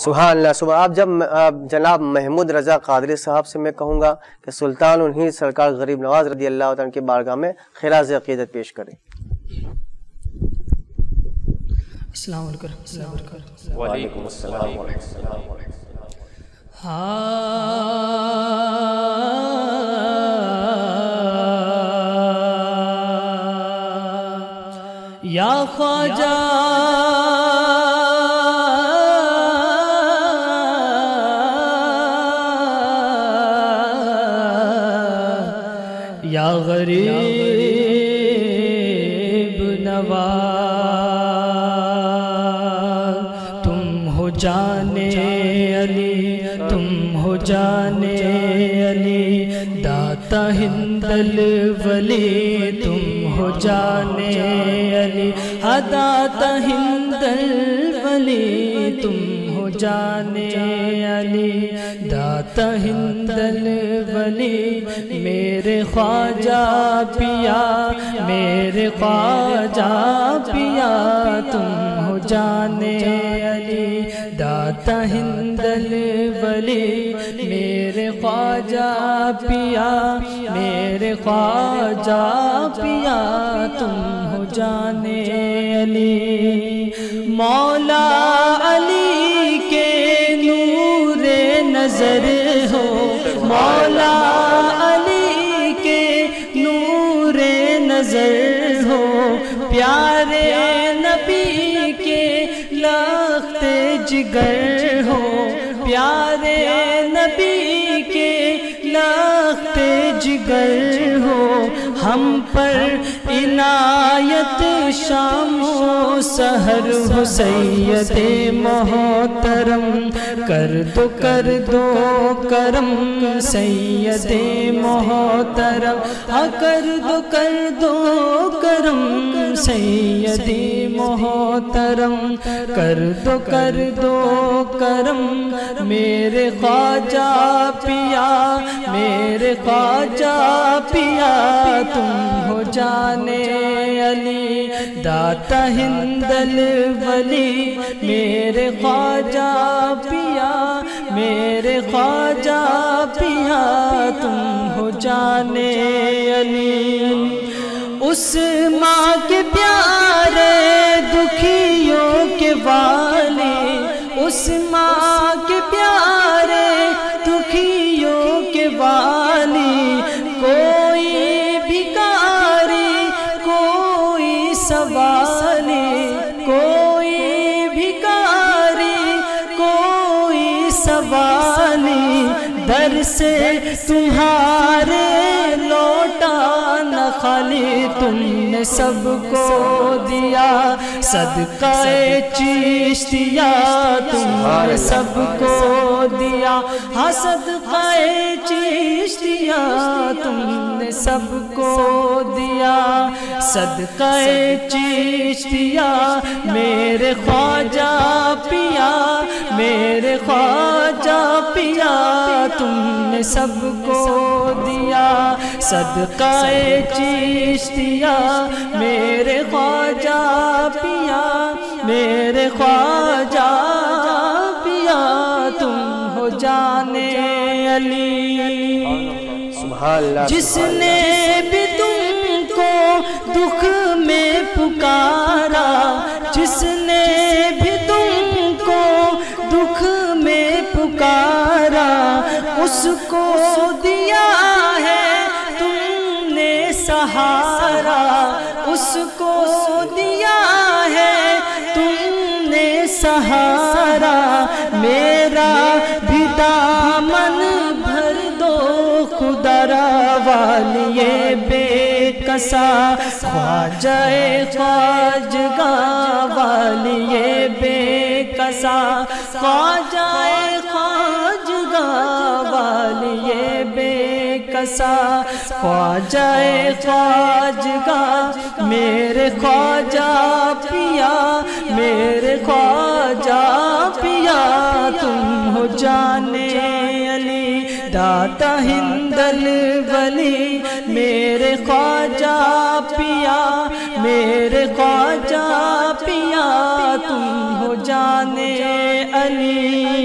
سبحان اللہ سبحان. آپ جب جناب محمود رضا قادری صاحب سے میں کہوں گا کہ سلطان الہند سرکار غریب نواز رضی اللہ تعالیٰ کی بارگاہ میں خراج عقیدت پیش کریں. السلام علیکم. وعلیکم السلام ورحمۃ اللہ. یا خواجہ یا غریب نواز، تم ہو جانے علی، تم ہو جانے علی، داتا ہند الولی، تم ہو جانے علی، داتا ہند الولی، تم ہو جانے علی، داتا ہند الولی، میرے خواجہ پیا، میرے خواجہ پیا، تم ہو جانے علی، داتا ہند الولی، میرے خواجہ پیا، میرے خواجہ پیا، تم ہو جانے علی، مولا علی کے نور نظر ہو، مولا علی کے نور نظر ہو، پیارے نبی کے لخت جگر ہو، پیارے نبی کے لخت جگر ہو، ہم پر عنایت شام و سحر ہو، سید محترم کر دو کرم، سید محترم کر دو کرم، سید محترم کر دو کرم، میرے خواجہ پیا، میرے خواجہ پیا، تم ہو جانے علی، داتا ہند الولی، میرے خواجہ پیا، میرے خواجہ پیا، تم ہو جانے علی، اس ماں کے پیارے دکھیوں کے والی، اس ماں کے پیارے دکھیوں کے والی، کوئی بھکاری کوئی سوالی، کوئی بھکاری کوئی سوالی، در سے تمہارے لوٹا نہ خالی، تم نے سب کو دیا صدقہ چشتیہ، تم نے سب کو دیا صدقہ چشتیہ، تم نے سب کو دیا صدقہ چشتیہ، میرے خواجہ پیا، میرے خواجہ پیا، تم نے سب کو دیا صدقہ چشتیہ، میرے خواجہ پیا، میرے خواجہ پیا، تم ہو جانے علی، جس نے بھی تم کو دکھ میں پکارا، جس نے بھی تم کو دکھ میں پکارا، اس کو دیا ہے تم نے سہارا، اس کو دیا ہے تم نے سہارا، میرا بھی دامن بھر دو خدا را والیے بے کسا، خواجہ خواجگاہ والیے بے کسا، خواجہ خواجگاہ والیے بے کسا، خواجہ خواجگاہ، میرے خواجہ پیا، میرے خواجہ پیا، تم ہو جانے علی، داتا ہند الولی، میرے خواجہ پیا، میرے خواجہ پیا، تم ہو جانے علی،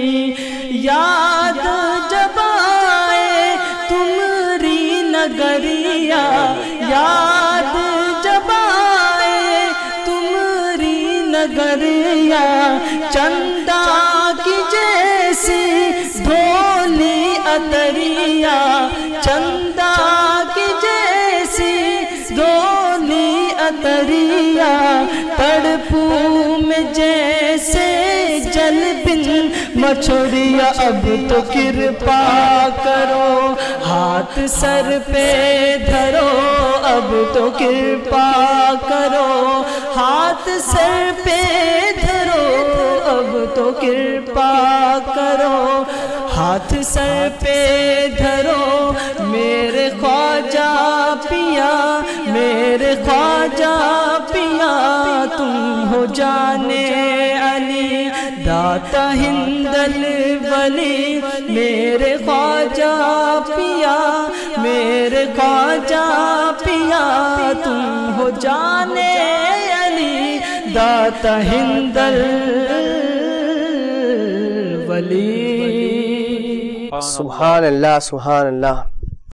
یاد جب آئے تمہاری نگریا، یاد جب آئے تمہاری نگریا، چندہ کی جیسی دھولی اتریا، چندہ کی جیسی دھولی اتریا، تڑپوں میں جیسے جل بن مچھڑیا، اب تو کرپا کرو ہاتھ سر پہ دھرو، اب تو کرپا کرو ہاتھ سر پہ دھرو، اب تو کرپا کرو ہاتھ سر پہ دھرو، میرے خواجہ پیا، میرے خواجہ پیا، تم ہو جانے علی داتا ہند الولی، میرے خواجہ پیا، میرے خواجہ پیا، تم ہو جانے علی داتا ہند الولی۔ سبحان اللہ، سبحان اللہ۔